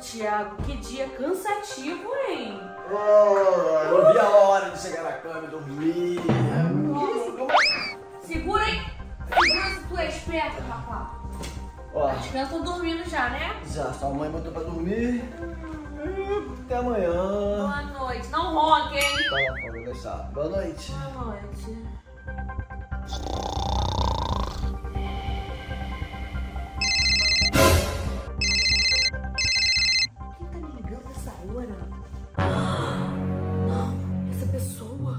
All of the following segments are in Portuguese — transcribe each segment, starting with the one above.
Thiago, que dia cansativo, hein? Oh, eu vi a hora de chegar na cama e dormir. Segura aí. Segura se tu é esperto, rapaz. Ó, As crianças estão dormindo já, né? já, sua mãe botou pra dormir. Até amanhã. Boa noite. Não ronque, hein? Tá bom, vou deixar. Boa noite. Boa noite. Quem tá me ligando nessa hora? Não, essa pessoa.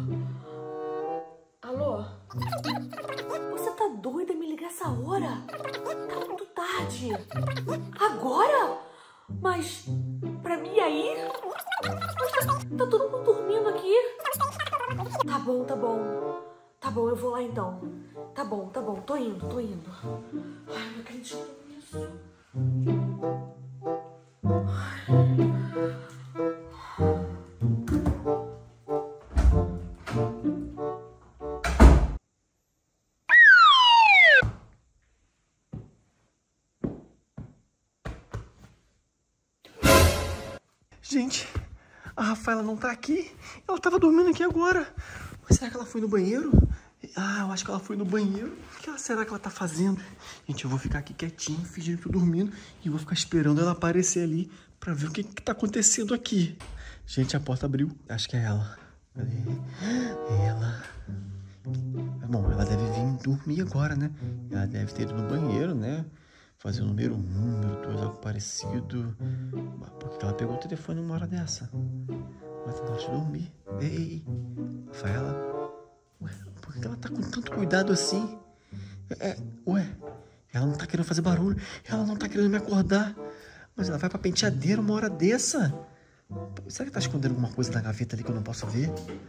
Alô? Você tá doida me ligar essa hora? Tá muito tarde. Agora? Mas pra mim aí? Tá todo mundo dormindo aqui. Tá bom, tá bom. Tá bom, eu vou lá então. Tá bom, tô indo. Ai, não acredito nisso. Gente, a Rafaela não tá aqui. Ela tava dormindo aqui agora. Mas será que ela foi no banheiro? Ah, eu acho que ela foi no banheiro. O que será que ela tá fazendo? Gente, eu vou ficar aqui quietinho, fingindo que tô dormindo. E vou ficar esperando ela aparecer ali pra ver o que tá acontecendo aqui. Gente, a porta abriu. Acho que é ela. Cadê? Ela... Bom, ela deve vir dormir agora, né? Ela deve ter ido no banheiro, né? Fazer o número 1, número 2, algo parecido. Por que ela pegou o telefone numa hora dessa? Mas tá na hora de dormir. Ei, Rafaela. Ué, por que ela tá com tanto cuidado assim? Ué, ela não tá querendo fazer barulho. Ela não tá querendo me acordar. Mas ela vai pra penteadeira uma hora dessa. Será que tá escondendo alguma coisa na gaveta ali que eu não posso ver?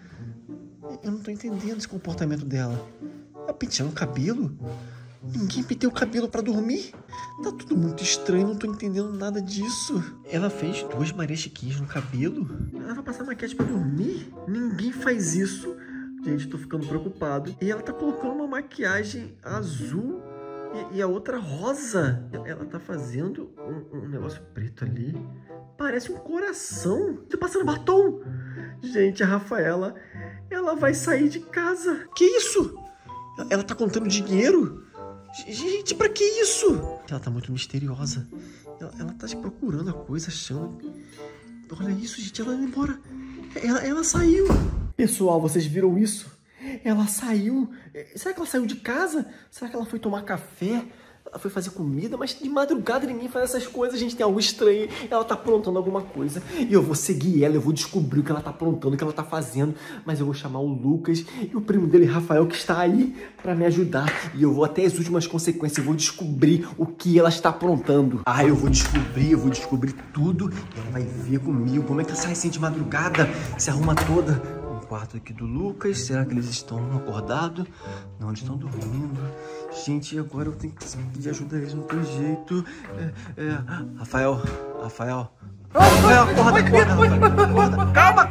Eu não tô entendendo esse comportamento dela. Ela penteando o cabelo? Ninguém penteia o cabelo pra dormir? Tá tudo muito estranho, não tô entendendo nada disso. Ela fez 2 Maria Chiquinhas no cabelo? Ela vai passar maquiagem pra dormir? Ninguém faz isso. Gente, tô ficando preocupado. E ela tá colocando uma maquiagem azul e a outra rosa. Ela tá fazendo um negócio preto ali. Parece um coração. Tá passando batom. Gente, a Rafaela, ela vai sair de casa. Que isso? Ela tá contando dinheiro? Gente, pra que isso? Ela tá muito misteriosa. Ela tá procurando a coisa, achando... Olha isso, gente, ela vai embora. Ela saiu. Pessoal, vocês viram isso? Ela saiu. Será que ela saiu de casa? Será que ela foi tomar café? Ela foi fazer comida, mas de madrugada ninguém faz essas coisas, gente. Tem algo estranho. Ela tá aprontando alguma coisa. E eu vou seguir ela, eu vou descobrir o que ela tá aprontando, o que ela tá fazendo. Mas eu vou chamar o Lucas e o primo dele, Rafael, que está aí pra me ajudar. E eu vou até as últimas consequências. Eu vou descobrir o que ela está aprontando. Ah, eu vou descobrir tudo. E ela vai ver comigo como é que ela sai assim de madrugada, se arruma toda. Quarto aqui do Lucas. Será que eles estão acordados? Não, eles estão dormindo. Gente, agora eu tenho que pedir ajuda a eles, não tem jeito. Rafael, acorda. Calma.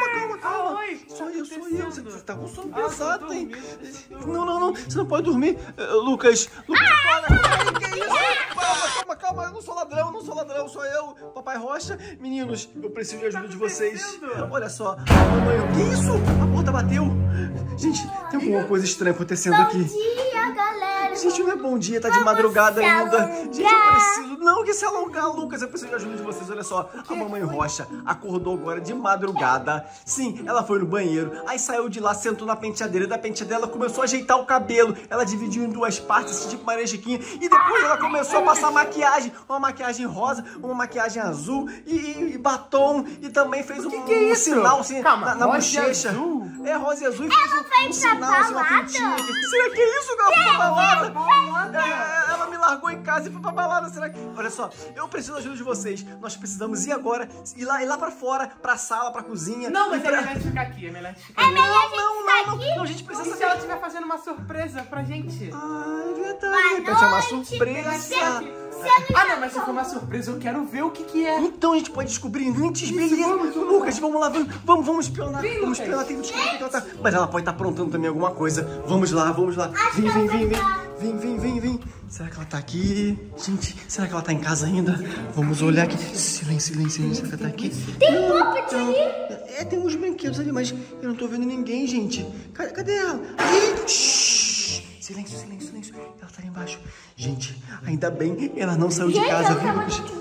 Sou eu. Você tá com sono pesado, hein? Não, você não pode dormir. Lucas, que é isso? Calma, eu não sou ladrão, sou eu, Papai Rocha. Meninos, eu preciso de ajuda de vocês. Olha só, mamãe, que isso? A porta bateu. Gente, tem alguma coisa estranha acontecendo aqui. Bom dia, galera. Gente, não é bom dia, tá de madrugada ainda. Gente, eu preciso... Não, que se alongar, Lucas, eu preciso de ajuda de vocês. Olha só, a mamãe Rocha acordou agora de madrugada. Sim, ela foi no banheiro, aí saiu de lá, sentou na penteadeira. Da penteadeira ela começou a ajeitar o cabelo. Ela dividiu em 2 partes, tipo Maria Chiquinha. E depois ela começou a passar maquiagem. Uma maquiagem rosa, uma maquiagem azul e batom. E também fez um sinal assim, na bochecha. É, rosa e azul. E fez um sinal assim, uma pintinha. Será que é isso que ela foi pra balada? Ela me largou em casa e foi pra balada. Será que... Olha só, eu preciso da ajuda de vocês. Nós precisamos ir agora, ir lá pra fora, pra sala, pra cozinha. Não, mas é melhor a gente ficar aqui, Não, a gente precisa E se saber. ela estiver fazendo uma surpresa pra gente? Ah, é verdade. Pode chamar surpresa. Não, mas se for uma surpresa, eu quero ver o que é. Então a gente pode descobrir antes, beleza? Lucas, vamos lá, vamos espionar. Vamos espionar, tem que descobrir o que ela tá. Mas ela pode estar aprontando também alguma coisa. Vamos lá. Vem. Vem. Será que ela tá aqui? Gente, será que ela tá em casa ainda? Vamos olhar aqui. Silêncio. Será que ela tá aqui? Tem um puppet ali. É, tem uns brinquedos ali, mas eu não tô vendo ninguém, gente. Cadê ela? Aí! Silêncio. Ela tá ali embaixo. Gente, ainda bem, ela não saiu de casa, viu?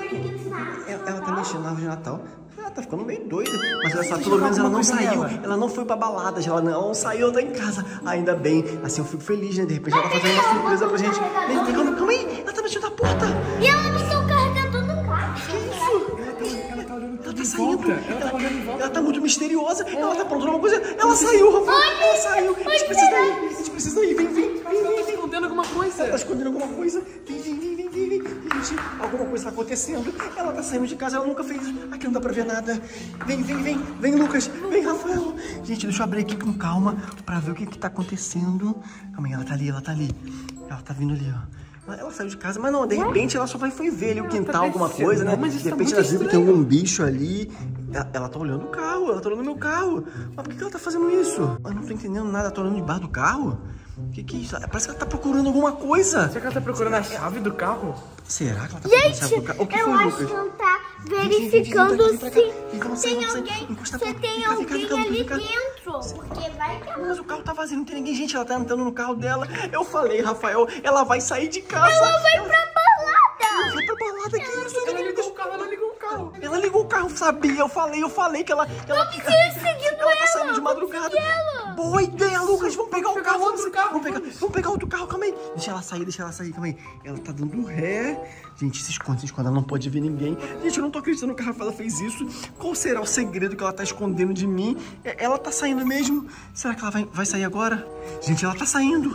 Ela tá mexendo na árvore de Natal. Ela tá ficando meio doida. Mas olha só, pelo menos ela não saiu. Ela não foi pra balada, ela não saiu, ela tá em casa. Ainda bem. Assim eu fico feliz, né? De repente ela tá fazendo uma surpresa pra gente. Calma aí. Ela tá mexendo na porta. E ela me estou carregando no carro. Que isso? Ela tá saindo. Ela tá muito misteriosa. Ela tá aprontando uma coisa. Ela saiu, Rafael. Ela saiu. A gente precisa ir. Vem. Escondendo alguma coisa. Ela tá escondendo alguma coisa. Vem. Gente, alguma coisa tá acontecendo. Ela tá saindo de casa, ela nunca fez isso. Aqui não dá pra ver nada. Vem, Lucas. Vem, Rafael. Gente, deixa eu abrir aqui com calma pra ver o que tá acontecendo. Calma aí, ela tá ali. Ela tá vindo ali, ó. Ela saiu de casa, mas não, de repente ela só foi ver ali o quintal, alguma coisa, né? Mas De repente ela viu que tem algum bicho ali. Ela tá olhando o carro, ela tá olhando meu carro. Mas por que ela tá fazendo isso? Eu não tô entendendo nada, ela tá olhando debaixo do carro? Que é isso? Parece que ela tá procurando alguma coisa. Será que ela tá procurando a chave do carro? Será que ela tá procurando a chave do carro? O que foi, Lucas? Eu acho que ela tá verificando se tem alguém ali dentro. Porque vai que ela... Mas o carro tá vazio, não tem ninguém. Gente, ela tá entrando no carro dela. Eu falei, Rafael, ela vai sair de casa. Ela vai pra balada. Ela vai pra balada, que isso? Ela ligou o carro. Ela ligou o carro, sabia? Eu falei que ela seguindo tá saindo de madrugada. Boa ideia, Lucas. Vamos pegar o carro. Vamos pegar outro carro, calma aí. Deixa ela sair, calma aí. Ela tá dando ré. Gente, se esconde, ela não pode ver ninguém. Gente, eu não tô acreditando que a Rafaela fez isso. Qual será o segredo que ela tá escondendo de mim? Ela tá saindo mesmo? Será que ela vai sair agora? Gente, ela tá saindo.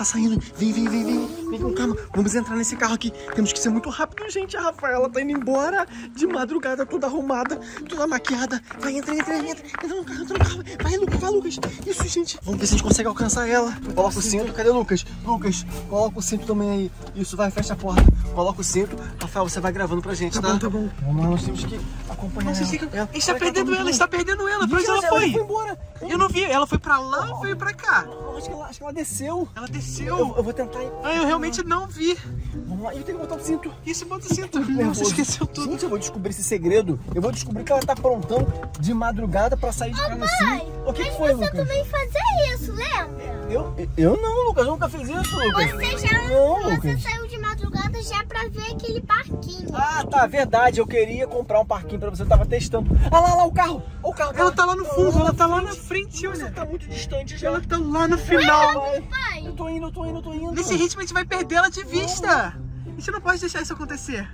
Vem com calma. Vamos entrar nesse carro aqui. Temos que ser muito rápido, gente. A Rafaela tá indo embora de madrugada, toda arrumada, toda maquiada. Vai, entra no carro. Vai, Lucas. Isso, gente. Vamos ver se a gente consegue alcançar ela. Coloca o cinto. Cadê o Lucas? Lucas, coloca o cinto também aí. Isso, vai, fecha a porta. Coloca o cinto. Rafael, você vai gravando pra gente, tá? Tá bom. Vamos lá, nós temos que acompanhar ela. A gente tá perdendo ela, Pra onde ela foi? Ela foi embora. Eu não vi. Ela foi pra lá ou foi pra cá? Acho que ela desceu. Ela desceu. Eu vou tentar ir. Eu realmente não vi. Vamos lá, eu tenho que botar o cinto. Isso, bota o cinto. Você esqueceu tudo. Gente, eu vou descobrir esse segredo. Eu vou descobrir que ela tá aprontando de madrugada pra sair de casa assim. O que foi, Lucas? Você também fazia isso, lembra? Eu não, Lucas. Eu nunca fiz isso, Lucas. Você saiu de madrugada já pra ver aquele parquinho. Ah, tá, verdade. Eu queria comprar um parquinho pra você. Eu tava testando. Ah lá, o carro. O carro. Ela tá lá no fundo, ela tá lá na frente, olha. Você tá muito distante já. Ela tá lá no final. Pai, Eu tô indo. Nesse ritmo a gente vai perder ela de vista. A gente não pode deixar isso acontecer.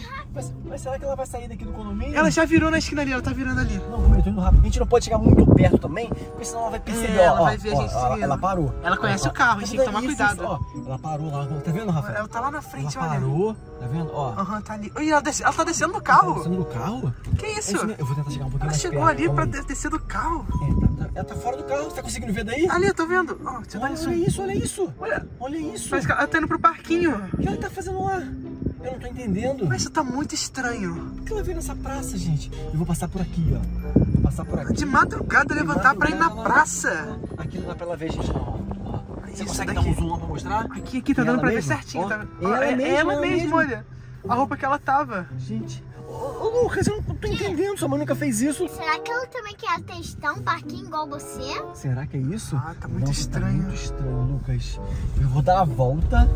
Mas será que ela vai sair daqui do condomínio? Ela já virou na esquina ali, ela tá virando ali. Não, eu tô indo rápido. A gente não pode chegar muito perto também, porque senão ela vai perceber. Ela vai ver a gente seguindo. Ela parou. Ela conhece o carro, a gente tem que tomar cuidado. Ela parou lá, tá vendo, Rafael? Ela tá lá na frente, ela olha. parou, tá vendo? Aham, tá ali. Oi, ela tá descendo do carro. Tá descendo do carro? Que isso? Eu vou tentar chegar um pouquinho Ela mais chegou perto. ali pra descer do carro. Ela tá fora do carro, você tá conseguindo ver daí? Ali, eu tô vendo. Ó, deixa eu dar isso. Olha isso. Olha isso. Parece que ela tá indo pro parquinho. O que ela tá fazendo lá? Eu não tô entendendo. Mas isso tá muito estranho. Por que ela veio nessa praça, gente? Eu vou passar por aqui, ó. Vou passar por aqui. De madrugada levantar pra ir na praça. Aqui não dá pra ela ver, gente, não. Você Isso consegue daqui. dar um zoom lá pra mostrar? Aqui, tá É dando ela pra ver mesma? certinho. Ó, Tá... ela mesma, mesmo, olha. A roupa que ela tava. Gente. Ô, Lucas, eu não tô entendendo. Sua mãe nunca fez isso. será que ela também quer testar um parquinho igual você? Será que é isso? Ah, tá muito Nossa, estranho. Tá muito estranho, Lucas. Eu vou dar a volta.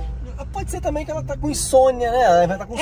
Pode ser também que ela tá com insônia, né? Ela vai estar com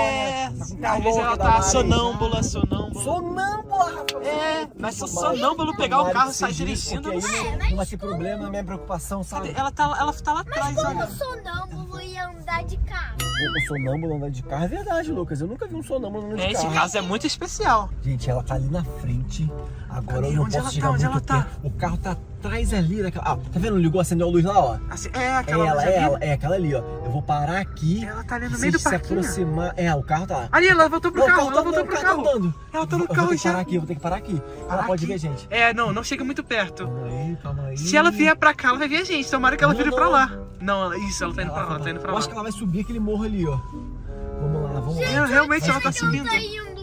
sono. Às vezes ela tá sonâmbula. Sonâmbula, Rafael. Mas se o sonâmbulo pegar o carro e sair dirigindo, porque não aí sei. não vai ser problema, minha preocupação, sabe? Ela tá lá atrás, Como olha. o sonâmbulo ia andar de carro? O sonâmbulo andando de carro é verdade, Lucas. Eu nunca vi um sonâmbulo andando de Esse carro. caso é muito especial. Gente, ela tá ali na frente. Agora eu não Onde ela posso tá? chegar Onde muito ela tá? perto. O carro tá atrás ali. Tá vendo? Ligou, acendeu a luz lá, ó. Assim, aquela luz ali. É aquela ali, ó. Eu vou parar aqui. Ela tá ali no Se meio do se parquinho. aproximar... o carro tá lá. Ali, ela voltou pro Não, carro, o carro tá andando. Ela tá no Eu carro vou ter que já. parar aqui, eu vou ter que parar aqui. Ela pode ver a gente. Não chega muito perto. Calma aí. Se ela vier pra cá, ela vai ver a gente. Tomara que ela vire pra não. lá. Não, isso, ela tá indo pra lá, ela tá indo pra Eu lá. acho que ela vai subir aquele morro ali, ó. Vamos lá. Realmente ela tá subindo. Tá indo. Eu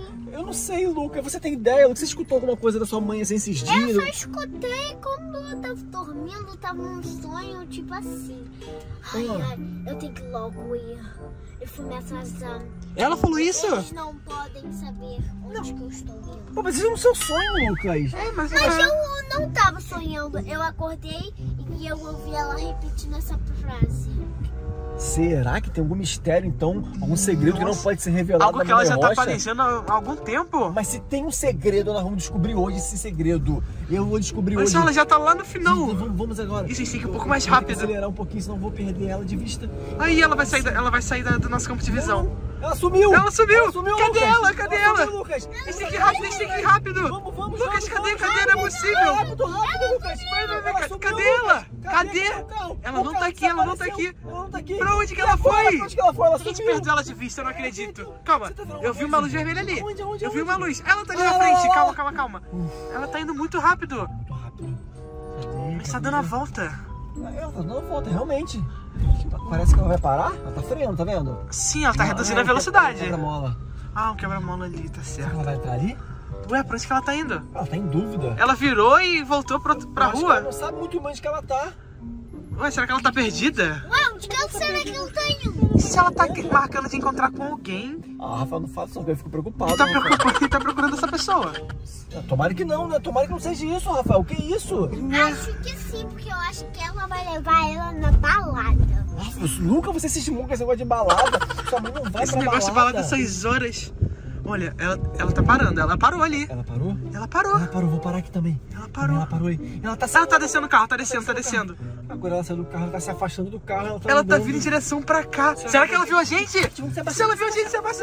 não sei, Luca. Você tem ideia? Você escutou alguma coisa da sua mãe assim, esses dias? Eu só escutei quando eu tava dormindo, tava num sonho, tipo assim. Ai, eu tenho que logo ir. Eu fui me atrasando. Ela falou isso? Eles não podem saber onde que eu estou indo. Pô, mas isso é no seu sonho, Lucas. Mas eu não tava sonhando. Eu acordei e eu ouvi ela repetindo essa frase. Será que tem algum mistério, então? Algum segredo que não pode ser revelado? Algo que ela já tá aparecendo há algum tempo. Mas se tem um segredo, nós vamos descobrir hoje esse segredo. Eu vou descobrir hoje. Mas ela já tá lá no final. Sim, vamos agora. Isso, tem que ir um pouco mais Eu vou rápido. acelerar um pouquinho, senão eu vou perder ela de vista. Aí ela vai sair do nosso campo de visão. Ela sumiu! Ela sumiu! Cadê Lucas? ela? Cadê ela? Sumiu, Lucas! A gente tem que ir rápido, a gente tem que ir rápido! Vamos, Lucas, cadê? Não é possível! Rápido, Lucas! Cadê ela? Cadê? Ela não tá aqui, ela não tá aqui. Ela não tá aqui. Pra onde que ela foi? Pra onde que ela foi? Ela A gente sumiu. perdeu ela de vista, eu não acredito. Calma, eu vi uma luz vermelha ali. Onde? Eu vi uma luz. Ela tá ali na frente. Calma. Ela tá indo muito rápido. Muito rápido. Mas tá dando a volta. Ela tá dando a volta, realmente. Parece que ela vai parar. Ela tá freando, tá vendo? Sim, ela tá reduzindo a velocidade. Quebra-mola. Ah, um quebra-mola ali, tá Será que certo. ela vai entrar ali? Ué, por isso que ela tá indo. Ela tá em dúvida. Ela virou e voltou pra Eu acho que ela rua. não sabe muito mais onde que ela tá. Ué, será que ela tá perdida? Ué, onde que será que eu tô indo? E se ela tá marcando de encontrar com alguém? Ah, Rafa, não fala isso, eu fico preocupado. E tá procurando essa pessoa. Tomara que não, né? Tomara que não seja isso, Rafael. O que é isso? Acho que sim, porque eu acho que ela vai levar ela na balada. Rafa, nunca você se estimula com esse negócio de balada. Sua mãe não vai Esse pra negócio de balada essas horas. Olha, ela tá parando, ela parou ali. Ela parou? Ela parou. Ela parou, vou parar aqui também. Ela parou. Ela parou aí. Ela Tá descendo o carro, tá descendo. Agora ela saiu do carro, ela tá se afastando do carro. Ela tá Ela tá andando. vindo em direção pra cá. Será que ela viu a gente? Vamos Se ela viu a gente, se abaixa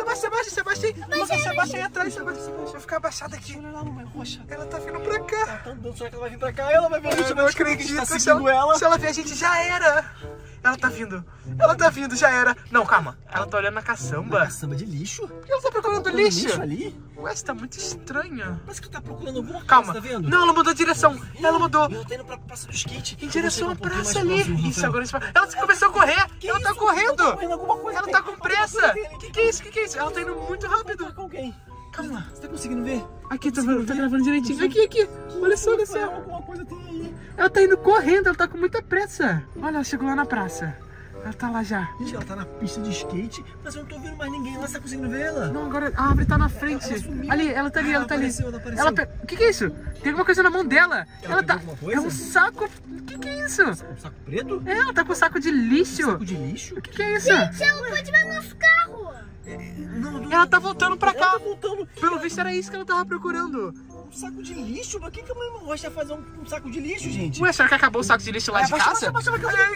aí atrás, se abaixa. Deixa eu ficar abaixada aqui. Olha lá, mamãe roxa. Ela tá vindo pra cá. Ela tá andando, será que ela vai vir pra cá? Ela vai ver a gente, Eu não vai descobrir que a gente acredito. tá Se seguindo ela. ela ver a gente, já era. Ela tá vindo, já era. Não, calma. Ela tá olhando na caçamba. Caçamba de lixo? Por que ela tá procurando Tá lixo? ali? Ué, você tá muito estranha. Parece que tu tá procurando alguma coisa, Calma. tá vendo? Não, ela mudou de direção. Ela mudou. Ela tá indo pra praça do skate. Em direção à praça ali. ali. Isso, agora ela começou a correr. Ela tá correndo. Alguma coisa. Ela tá com pressa. Que é isso? Ela tá indo muito rápido. Tá com alguém. Calma. Você tá conseguindo ver? Aqui, tá gravando direitinho. Aqui. Olha só. Alguma coisa tem aí. Ela tá indo correndo, ela tá com muita pressa. Olha, ela chegou lá na praça. Ela tá lá já. Gente, ela tá na pista de skate, mas eu não tô vendo mais ninguém lá. Você tá conseguindo ver ela? Não, agora a árvore tá na frente. Ela sumiu. Ali, ela tá ali. Ela apareceu. O que é isso? Tem alguma coisa na mão dela. Ela tá. pegou alguma coisa? É um saco. O que é isso? Um saco preto? É, ela tá com um saco de lixo. Um saco de lixo? O que é isso? Gente, ela pode ver nosso carro. Não. Ela tá voltando pra cá. Ela tá voltando. Pelo visto era isso que ela tava procurando. Um saco de lixo? Mas quem que a mãe gosta de fazer um saco de lixo, gente? Ué, será que acabou o saco de lixo lá de casa? Abaixa.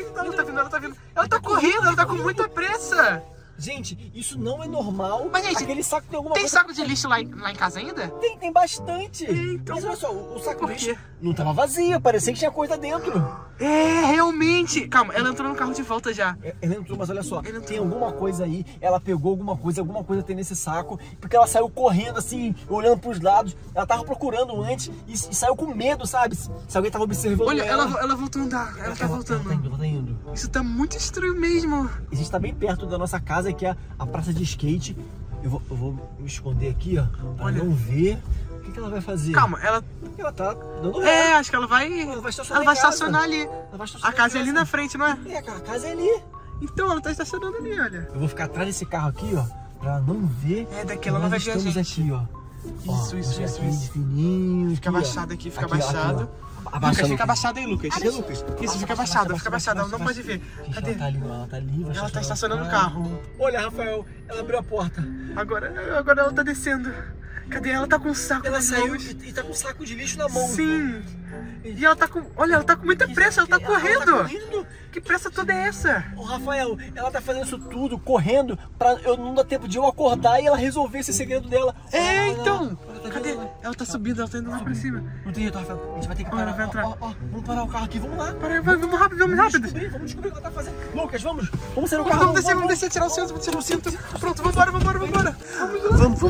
Ela tá vindo. Ela tá correndo, ela tá com muita pressa. Gente, isso não é normal. Mas, gente, aquele saco tem alguma Tem coisa... saco de lixo lá em casa ainda? Tem bastante. Então- Mas olha só, o saco Por de quê? lixo não tava vazio, parecia que tinha coisa dentro. É, realmente. Calma, ela entrou no carro de volta já. Ela entrou, mas olha só, Ele entrou. tem alguma coisa aí, ela pegou alguma coisa tem nesse saco, porque ela saiu correndo assim, olhando pros lados, ela tava procurando antes e saiu com medo, sabe? Se alguém tava observando Olha, ela. ela voltou a andar, ela tá voltando. Ela tá indo. Isso tá muito estranho mesmo. A gente tá bem perto da nossa casa, que é a praça de skate. Eu vou me esconder aqui, ó, pra Olha. não ver. O que ela vai fazer? Calma, ela... Ela tá dando ré. acho que ela vai... Ela vai estacionar Ela vai em casa. estacionar ali. Ela vai estacionar A casa é em ali na frente, não é? É, a casa é ali. Então, ela tá estacionando ali, olha. Eu vou ficar atrás desse carro aqui, ó, pra não ver. É, daqui que ela não nós vai ver a estamos gente. aqui, ó. Isso, Ó, isso, vou isso, chegar aqui isso. de fininho. Fica aqui, ó. abaixado aqui, fica Aqui, ó, abaixado. aqui, ó. Lucas, Abaixa, fica abaixado aí, Lucas. Cadê, Lucas? Isso, fica abaixado, ela não pode ver. Gente, Cadê? ela tá ali, ela tá ali. vai Ela tá estacionando o no carro. Olha, Rafael, ela abriu a porta. Agora ela tá descendo. Cadê? Ela tá com um saco Ela nas saiu mãos. e tá com um saco de lixo na mão. Sim. E ela tá com... Olha, ela tá com muita pressa, ela tá Ela correndo. tá correndo. Que pressa toda é essa? Ô, Rafael, ela tá fazendo isso tudo, correndo, pra eu não dar tempo de eu acordar e ela resolver esse segredo dela. É, Olha lá, então. olha, tá Cadê? vendo? Ela tá subindo, ela tá indo lá pra cima. Não tem jeito, Rafael. A gente vai ter que parar. Ela vai entrar. Ó, vamos parar o carro aqui, vamos lá. Vamos rápido, vamos rápido. Vamos descobrir o que ela tá fazendo. Lucas, vamos sair no carro. Vamos descer, tirar o cinto. Pronto, vambora. Vamos.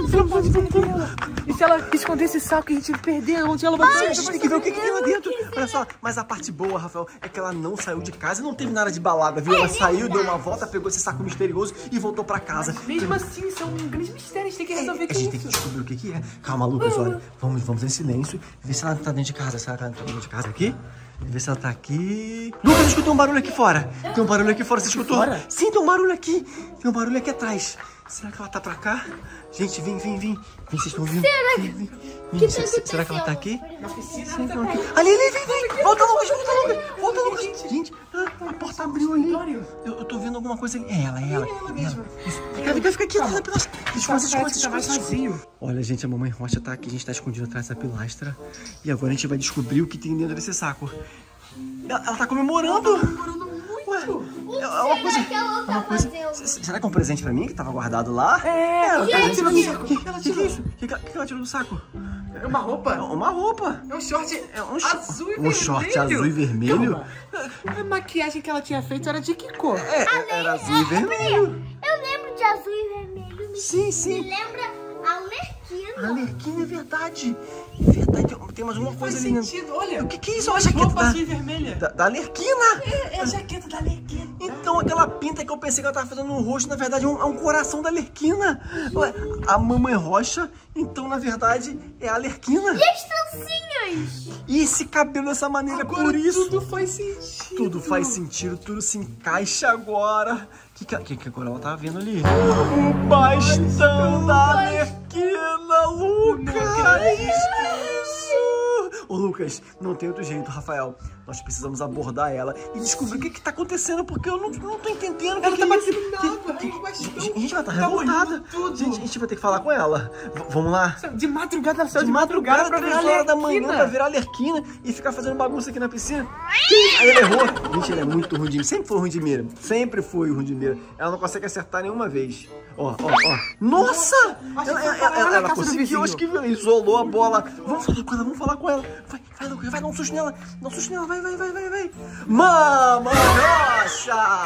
E se ela esconder esse saco e a gente perder, onde ela vai A gente tem que ver o que tem lá dentro. Olha só, mas a parte boa, Rafael, é que ela não saiu de casa e não teve nada de balada, viu? Ela saiu, deu uma volta, pegou esse saco misterioso e voltou pra casa. Mesmo assim, isso é um grande mistério, a gente tem que resolver o que A gente tem que descobrir o que é. Calma, Lucas, olha. Vamos em silêncio. Ver se ela tá dentro de casa. Se ela tá dentro de casa aqui. Ver se ela tá aqui. Lucas, eu escutei um barulho aqui fora. Tem um barulho aqui fora, você escutou? Fora? Sim, tem um barulho aqui. Tem um barulho aqui atrás. Será que ela tá pra cá? Gente, vem. Vocês estão vindo? Vem. Será que ela tá aqui? Na piscina, Sim, tá aqui. Ali, vem. Volta, Lucas. Gente, a porta abriu ali. Eu tô vendo alguma coisa ali. É ela. mesmo. Isso. Fica aqui atrás da pilastra. Vazio. Olha, gente, a mamãe Rocha tá aqui. A gente tá escondido atrás dessa pilastra. E agora a gente vai descobrir o que tem dentro desse saco. Ela tá comemorando. O que ela tá fazendo? Será que é um presente pra mim que tava guardado lá? Ela tirou do saco. O que ela tirou do saco? É uma roupa? Uma roupa. É um short azul e vermelho. Um short azul e vermelho? Calma. A maquiagem que ela tinha feito era de que cor? Era azul e vermelho. Eu lembro de azul e vermelho. Sim. Me lembra a Arlequina. A Arlequina, é verdade. Tem mais uma coisa ali. Sentido, olha. O que é isso? Olha a jaqueta azul e vermelha. da Arlequina. É a jaqueta da Arlequina. Então aquela pinta que eu pensei que ela tava fazendo no rosto, na verdade é um coração da Arlequina. Ué, a mamãe Rocha, então na verdade é a Arlequina. E as trancinhas? E esse cabelo dessa maneira, Agora por isso. tudo faz sentido. Tudo faz sentido, tudo se encaixa agora. O que agora ela tá vendo ali? O bastão da Arlequina, Lucas! Ô Lucas, não tem outro jeito, Rafael. Nós precisamos abordar ela e descobrir o que tá acontecendo, porque eu não tô entendendo. Ela tá batendo A gente vai estar revoltada. A gente vai ter que falar com ela. Vamos lá? De madrugada, ela saiu De madrugada, 3 horas da manhã, pra virar Arlequina e ficar fazendo bagunça aqui na piscina. Aí ele errou. Gente, ele é muito ruim de mira. Sempre foi ruim de mira. Sempre foi ruim de mira. Ela não consegue acertar nenhuma vez. Ó. Nossa! Ela conseguiu, acho que isolou a bola. Vamos falar com ela. Vai, Lucas, vai, dá um susto nela. Vai. Mamãe Rocha!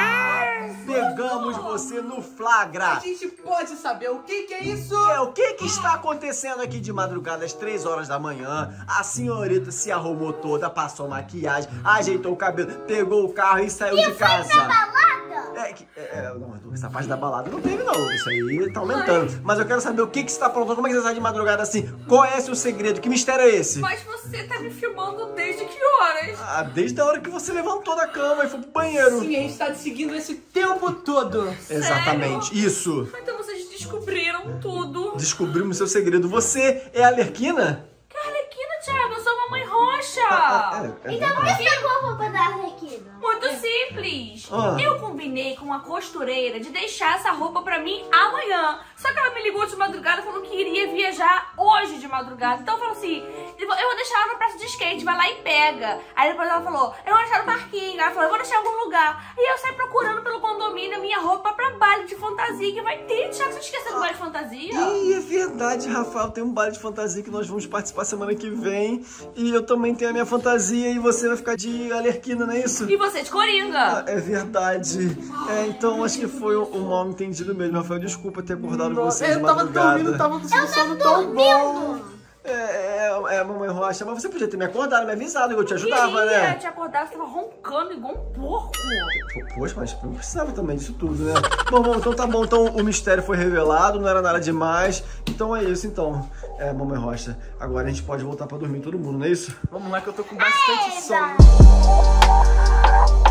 Pegamos você no flagra. A gente pode saber o que é isso? O que está acontecendo aqui de madrugada às 3 horas da manhã? A senhorita se arrumou toda, passou maquiagem, ajeitou o cabelo, pegou o carro e saiu de casa. Foi pra balada? Não, essa parte da balada não teve não, isso aí tá aumentando. Mas eu quero saber o que você tá aprontando, como é que você sai de madrugada assim? Qual é o seu segredo? Que mistério é esse? Mas você tá me filmando desde que horas? Desde a hora que você levantou da cama e foi pro banheiro. Sim, a gente tá te seguindo esse tempo todo. Exatamente, isso. Então vocês descobriram tudo. Descobrimos seu segredo. Você é a Arlequina? Que Arlequina, Thiago? Eu sou a mamãe Rocha. Então por que pegou a roupa da Arlequina? Muito simples. Ah. Eu combinei com a costureira de deixar essa roupa pra mim amanhã. Só que ela me ligou de madrugada falando que iria viajar hoje de madrugada. Então eu falei assim, eu vou deixar ela no praça de skate, vai lá e pega. Aí depois ela falou, eu vou deixar no parquinho. Ela falou, eu vou deixar em algum lugar. E eu saí procurando pelo condomínio a minha roupa pra baile de fantasia que vai ter. Thiago, você esqueceu do baile de fantasia? Ih, é verdade, Rafael. Tem um baile de fantasia que nós vamos participar semana que vem. E eu também tenho a minha fantasia e você vai ficar de Arlequina, não é isso? E você de Coringa. É verdade. Então acho que foi um mal entendido mesmo, Rafael. Desculpa ter acordado você de Eu tava madrugada. dormindo, tava no sono tão bom. Mamãe Rocha, mas você podia ter me acordado, me avisado que eu te ajudava, Queria né? te acordar, você tava roncando igual um porco. Poxa, mas eu precisava também disso tudo, né? Bom, então tá bom. Então o mistério foi revelado, não era nada demais. Então é isso, então. Mamãe Rocha, agora a gente pode voltar pra dormir todo mundo, não é isso? Vamos lá que eu tô com bastante sono.